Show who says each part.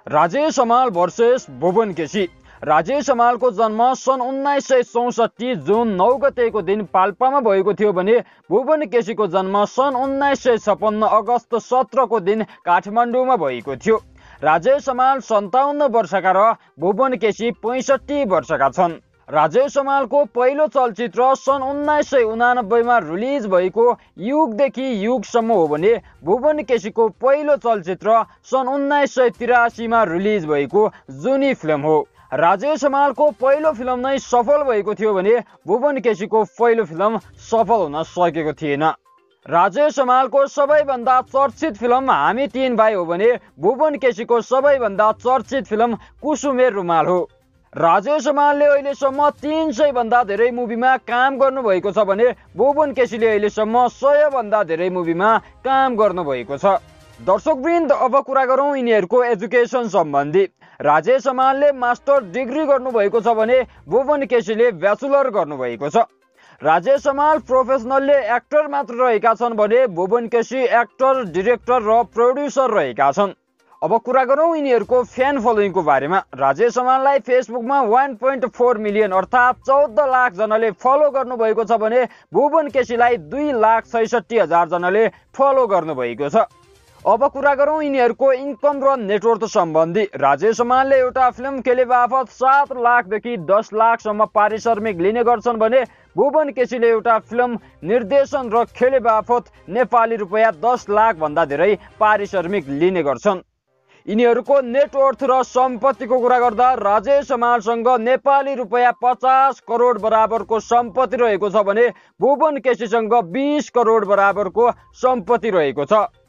Speaker 1: Rajesh Hamal versus Bhuwan KC. Rajesh हमालको जन्म सन् 1964 जुन 9 गतेको दिन पाल्पामा भएको थियो भने भुवन केसीको जन्म सन् 1956 अगस्त 17 को दिन काठमाडौँमा भएको थियो। राजेश हमाल 57 वर्षका र भुवन केसी 65 वर्षका छन्। राजेश हमालको पहिलो चलचित्र सन् 1989 मा रिलिज भएको युगदेखि युगसम्म हो भने भुवन केसीको पहिलो चलचित्र सन् 1983 मा रिलिज भएको जुनी फिल्म हो। राजेश हमालको पहिलो फिल्म नै सफल भएको थियो भने भुवन केसीको पहिलो फिल्म सफल हुन सकेको थिएन। राजेश हमालको सबैभन्दा चर्चित फिल्म हामी तीन भाइ हो भने भुवन केसीको सबैभन्दा चर्चित फिल्म कुसुमे रुमाल हो। राजेश हमालले अहिलेसम्म 300 भन्दा धेरै मुभीमा काम गर्नुभएको छ भने भुवन केसीले अहिलेसम्म 100 भन्दा धेरै मुभीमा काम गर्नुभएको छ। दर्शकवृन्द, अब कुरा गरौँ यिनीहरूको एजुकेसन सम्बन्धी। राजेश हमालले मास्टर डिग्री गर्नुभएको छ भने भुवन केसीले ब्याचलर गर्नुभएको छ। राजेश हमाल प्रोफेसनलले एक्टर मात्र रहेका छन् भने भुवन केसी एक्टर, डिरेक्टर र प्रोड्युसर रहेका छन्। अब कुरा गरौँ यिनीहरूको फ्यान फलोइङको बारेमा। राजेश हमाललाई फेसबुकमा 1.4 मिलियन अर्थात् 14 लाख जनाले फलो गर्नुभएको छ भने भुवन केसीलाई 2,66,000 जनाले फलो गर्नुभएको छ। अब कुरा गरौँ यिनीहरूको इन्कम र नेटवर्थ सम्बन्धी। राजेश हमालले एउटा फिल्म खेले बापत 7 लाखदेखि 10 लाखसम्म पारिश्रमिक लिने गर्छन् भने भुवन केसीले एउटा फिल्म निर्देशन र खेले बापत नेपाली रुपैयाँ 10 लाख भन्दा धेरै पारिश्रमिक लिने गर्छन्। यिनीहरूको नेटवर्थ र सम्पत्तिको कुरा गर्दा राजेश हमालसँग नेपाली रुपैयाँ 50 करोड बराबरको सम्पत्ति रहेको छ भने भुवन केसीसँग 20 करोड बराबरको सम्पत्ति रहेको छ।